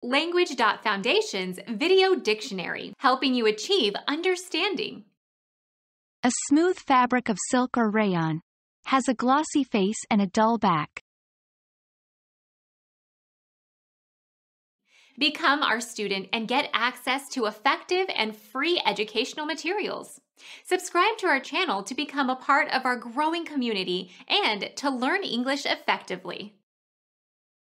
Language.Foundation's Video Dictionary, helping you achieve understanding. A smooth fabric of silk or rayon. Has a glossy face and a dull back. Become our student and get access to effective and free educational materials. Subscribe to our channel to become a part of our growing community and to learn English effectively.